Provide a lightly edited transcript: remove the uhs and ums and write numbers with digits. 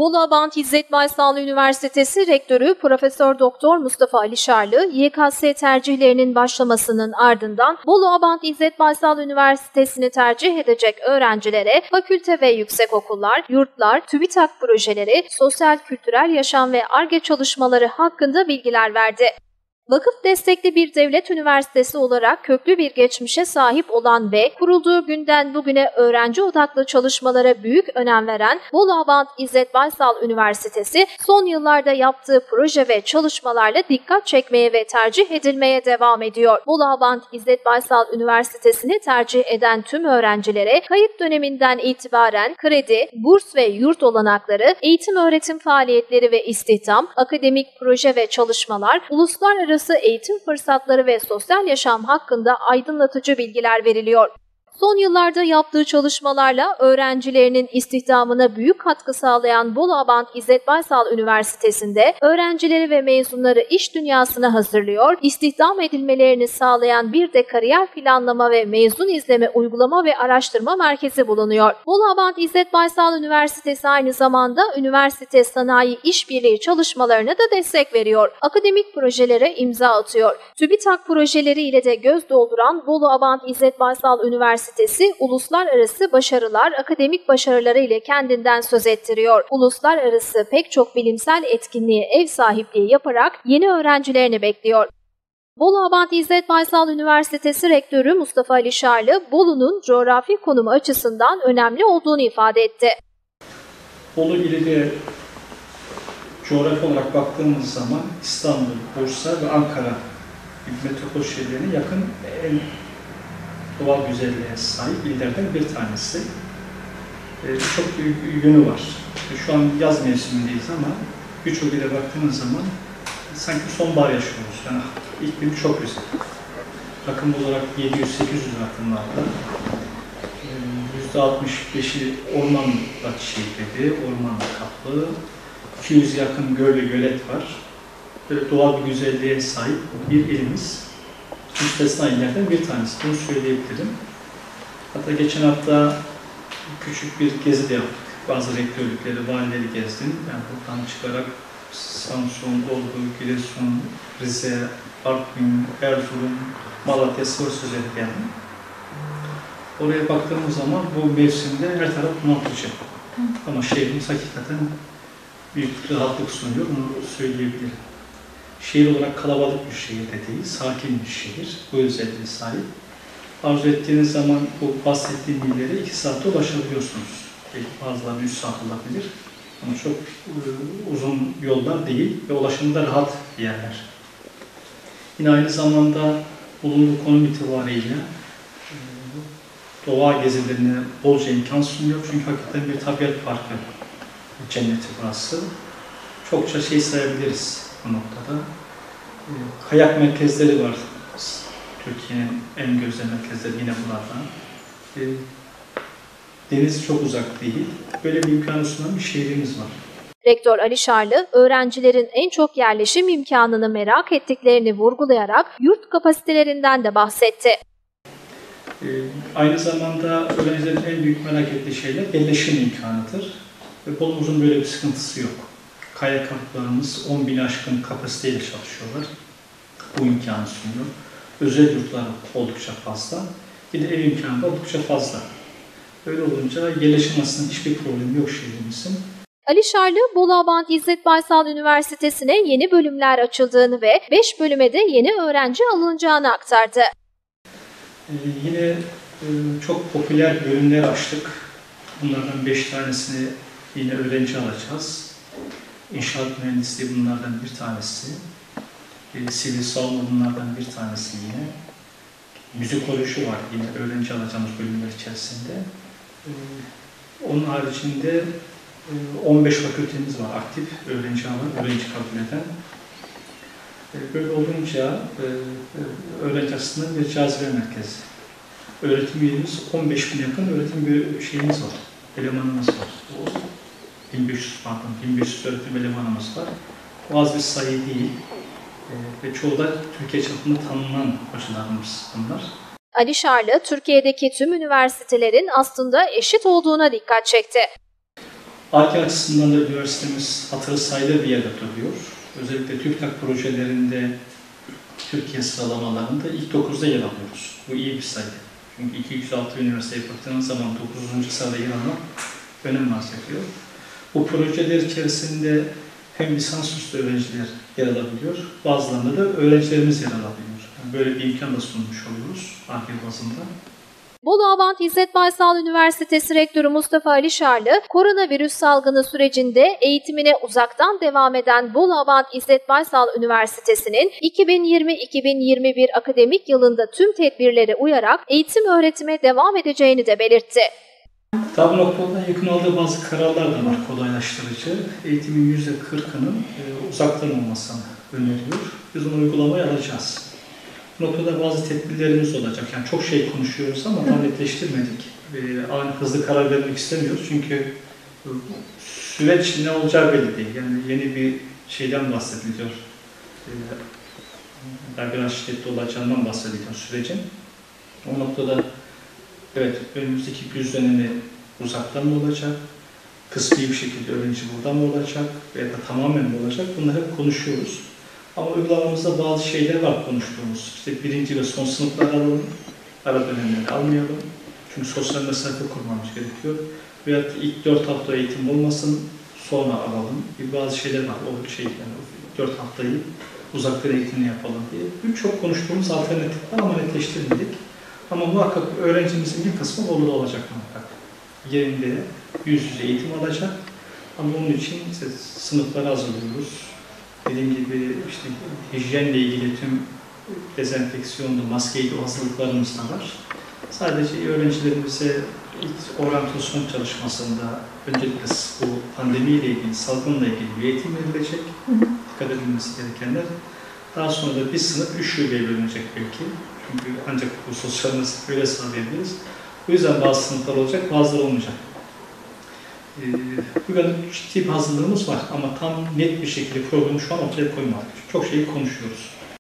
Bolu Abant İzzet Baysal Üniversitesi Rektörü Profesör Doktor Mustafa Alişarlı, YKS tercihlerinin başlamasının ardından Bolu Abant İzzet Baysal Üniversitesi'ni tercih edecek öğrencilere fakülte ve yüksekokullar, yurtlar, TÜBİTAK projeleri, sosyal kültürel yaşam ve Ar-Ge çalışmaları hakkında bilgiler verdi. Vakıf destekli bir devlet üniversitesi olarak köklü bir geçmişe sahip olan ve kurulduğu günden bugüne öğrenci odaklı çalışmalara büyük önem veren Bolu Abant İzzet Baysal Üniversitesi son yıllarda yaptığı proje ve çalışmalarla dikkat çekmeye ve tercih edilmeye devam ediyor. Bolu Abant İzzet Baysal Üniversitesi'ni tercih eden tüm öğrencilere kayıt döneminden itibaren kredi, burs ve yurt olanakları, eğitim öğretim faaliyetleri ve istihdam, akademik proje ve çalışmalar, uluslararası eğitim fırsatları ve sosyal yaşam hakkında aydınlatıcı bilgiler veriliyor. Son yıllarda yaptığı çalışmalarla öğrencilerinin istihdamına büyük katkı sağlayan Bolu Abant İzzet Baysal Üniversitesi'nde öğrencileri ve mezunları iş dünyasına hazırlıyor, istihdam edilmelerini sağlayan bir de kariyer planlama ve mezun izleme uygulama ve araştırma merkezi bulunuyor. Bolu Abant İzzet Baysal Üniversitesi aynı zamanda üniversite sanayi işbirliği çalışmalarına da destek veriyor. Akademik projelere imza atıyor. TÜBİTAK projeleriyle de göz dolduran Bolu Abant İzzet Baysal Üniversitesi uluslararası başarılar, akademik başarıları ile kendinden söz ettiriyor. Uluslararası pek çok bilimsel etkinliğe ev sahipliği yaparak yeni öğrencilerini bekliyor. Bolu Abant İzzet Baysal Üniversitesi Rektörü Mustafa Alişarlı, Bolu'nun coğrafi konumu açısından önemli olduğunu ifade etti. Bolu ilinde coğrafi olarak baktığımız zaman İstanbul, Bursa ve Ankara metropol şehirlerine yakın en doğal güzelliğe sahip illerden bir tanesi. Çok büyük yönü var. Şu an yaz mevsimindeyiz ama birçok ile baktığımız zaman sanki sonbahar yaşıyoruz. Yani iklim çok güzel. Rakım olarak 700-800 rakımlarda. %65'i ormanla çevrili, ormanla kaplı. 200 yakın göl ve gölet var. Böyle doğal bir güzelliğe sahip bir ilimiz. Müstesna illerden bir tanesi. Bunu söyleyebilirim. Hatta geçen hafta küçük bir gezi de yaptık. Bazı rektörlükleri, valileri gezdim. Yani buradan çıkarak Samsun, Bolu, Giresun, Rize, Artvin, Erzurum, Malatya, Sivas'a geldim. Oraya baktığımız zaman bu mevsimde her taraf bunaltıcı. Ama şehrimiz hakikaten büyük rahatlık sunuyor, onu söyleyebilirim. Şehir olarak kalabalık bir şehir de değil, sakin bir şehir. Bu özelliğe sahip. Arzu ettiğiniz zaman bu bahsettiğim illere 2 saatte ulaşabiliyorsunuz. Belki bazıları 3 saat olabilir. Ama çok uzun yollar değil ve ulaşımda rahat yerler. Yine aynı zamanda bulunduğu konum itibariyle doğa gezilerine bolca imkan sunuyor. Çünkü hakikaten bir tabiat parkı cenneti burası. Çokça şey sayabiliriz bu noktada. Kayak merkezleri var. Türkiye'nin en gözde merkezleri yine buralardan. Deniz çok uzak değil. Böyle bir imkanı sunan bir şehrimiz var. Rektör Alişarlı, öğrencilerin en çok yerleşim imkanını merak ettiklerini vurgulayarak yurt kapasitelerinden de bahsetti. Aynı zamanda öğrencilerin en büyük merak ettiği şeyler yerleşim imkanıdır. Ve Bolu'muzun böyle bir sıkıntısı yok. Kaya kamplarımız 10.000 aşkın kapasiteyle çalışıyorlar. Bu imkanı sunuyor. Özel yurtlar oldukça fazla. Bir de ev imkanı da oldukça fazla. Böyle olunca yerleşim aslında hiçbir problemi yok şehrimizin. Alişarlı, Bolu Abant İzzet Baysal Üniversitesi'ne yeni bölümler açıldığını ve 5 bölüme de yeni öğrenci alınacağını aktardı. Yine çok popüler bölümler açtık. Bunlardan 5 tanesini yine öğrenci alacağız. İnşaat mühendisliği bunlardan bir tanesi. Sivil savunma bunlardan bir tanesi yine. Müzikoloji var yine öğrenci alacağımız bölümler içerisinde. Onun haricinde 15 fakültemiz var aktif öğrenci alan, öğrenci kabul eden. Böyle olunca öğrenci açısından bir cazibe merkezi. Öğretim üyemiz 15.000 yakın öğretim şeyimiz var, elemanımız var. 1500 öğretim elemanımız var. Bu az bir sayı değil ve çoğu da Türkiye çapında tanınan hocalarımız bunlar. Alişarlı, Türkiye'deki tüm üniversitelerin aslında eşit olduğuna dikkat çekti. Ar-Ge açısından da üniversitemiz hatırı sayılır bir yerde duruyor. Özellikle TÜBİTAK projelerinde, Türkiye sıralamalarında ilk 9'da yer alıyoruz. Bu iyi bir sayı. Çünkü 206 üniversiteye baktığınız zaman 9. sırada yer almak önem arz ediyor. Bu projeler içerisinde hem lisansüstü öğrenciler yer alabiliyor, bazılarında da öğrencilerimiz yer alabiliyor. Yani böyle bir imkan da sunmuş oluyoruz Ar-Ge bazında. Bolu Abant İzzet Baysal Üniversitesi Rektörü Mustafa Alişarlı, koronavirüs salgını sürecinde eğitimine uzaktan devam eden Bolu Abant İzzet Baysal Üniversitesi'nin 2020-2021 akademik yılında tüm tedbirlere uyarak eğitim öğretime devam edeceğini de belirtti. Tabi noktada yakın aldığı bazı kararlar da var kolaylaştırıcı. Eğitimin %40'ının uzaktan olmasını öneriyor. Biz onu uygulamaya alacağız. Bu noktada bazı tedbirlerimiz olacak. Yani çok şey konuşuyoruz ama tam netleştirmedik. Ani hızlı karar vermek istemiyoruz. Çünkü süreç ne olacağı belli değil. Yani yeni bir şeyden bahsediliyor. Biraz şiddetli olacağından bahsediliyor sürecin. O noktada evet, önümüzdeki güz dönemi uzaktan mı olacak? Kısmi bir şekilde öğrenci buradan mı olacak? Ya da tamamen mi olacak? Bunları hep konuşuyoruz. Ama uygulamamızda bazı şeyler var konuştuğumuz. İşte birinci ve son sınıflar alalım, ara dönemleri almayalım. Çünkü sosyal mesafe kurmamız gerekiyor. Veyahut ilk 4 hafta eğitim olmasın, sonra alalım. Bazı şeyler var, o şey yani 4 haftayı uzaktan eğitimini yapalım diye. Çok konuştuğumuz alternatif var ama netleştirmedik. Ama muhakkak öğrencimizin bir kısmı Bolu'da olacak muhakkak. Yerinde yüz yüze eğitim alacak. Ama onun için işte sınıfları hazırlıyoruz. Dediğim gibi işte hijyenle ilgili tüm dezenfeksiyonlu, maskeydi o hazırlıklarımız da var. Sadece öğrencilerimize ilk oryantasyon çalışmasında öncelikle bu pandemiyle ilgili, salgınla ilgili bir eğitim verilecek. Dikkat edilmesi gerekenler. Daha sonra da bir sınıf 3 şubeye bölünecek belki. Çünkü ancak bu sosyal mesafe öyle sağlayabiliriz. Bu yüzden bazı sınıflar olacak, bazıları olmayacak. Bugün ciddi bir hazırlığımız var ama tam net bir şekilde programı şu an ortaya koymadık. Çok şeyi konuşuyoruz.